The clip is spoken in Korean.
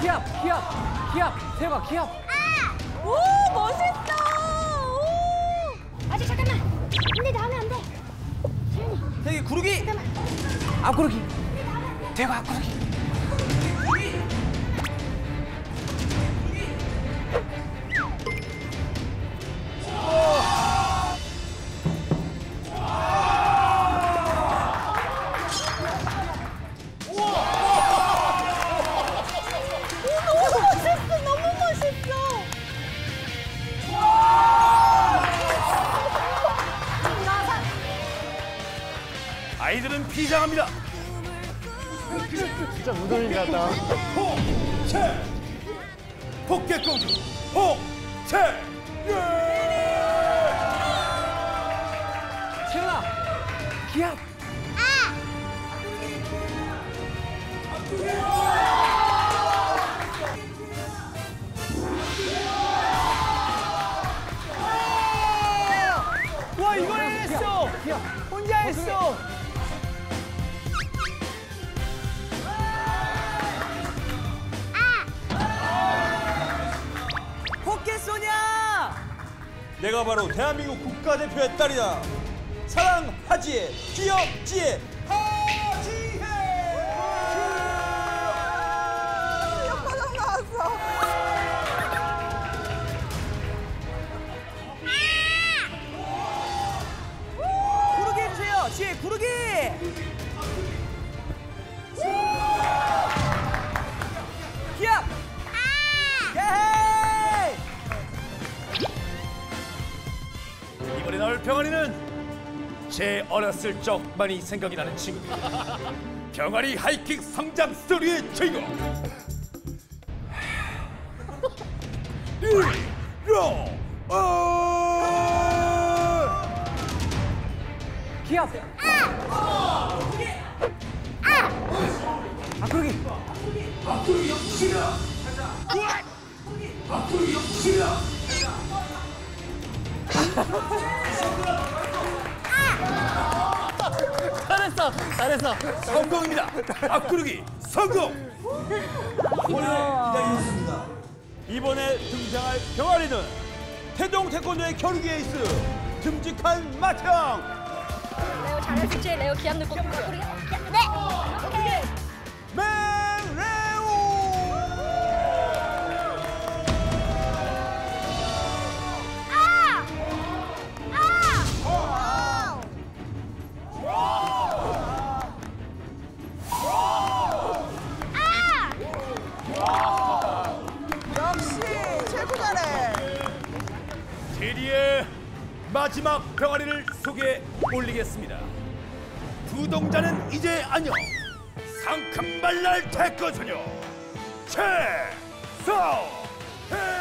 기합. 대박, 기합. 오, 멋있어. 오. 아직 잠깐만. 근데 나 하면 안 돼. 세윤이. 되게 구르기. 잠깐만. 앞구르기. 대박, 앞구르기. 아이들은 비장합니다. 진짜 무도인 같다. 호채 포켓공주 호채. 채연아, 기합. 와, 이걸 해냈어. 혼자 했어. 포켓소냐! 내가 바로 대한민국 국가대표의 딸이다. 사랑하지의 귀엽지의 하지혜. 역과장 나왔어. 구르기 해주세요. 지혜, 구르기! 기합! 예헤이! 이번에 나올 병아리는 제 어렸을 적 많이 생각이 나는 친구. 병아리 하이킥 성장 스토리의 주인공. 기합. 앞구르기. 잘했어. 성공입니다. 앞구르기 성공. 기다리셨습니다. 이번에 등장할 병아리는 태동 태권도의 겨루기 에이스 듬직한 맏형. 레오 잘할 수 있지. 레오 기합 넣고. 네. 오케이. 맨레오. 역시 최고 잘해. 제리의 마지막 병아리를 소개해 올리겠습니다. 부동자는 이제 안녕. 상큼발랄 태권소녀 최서혜.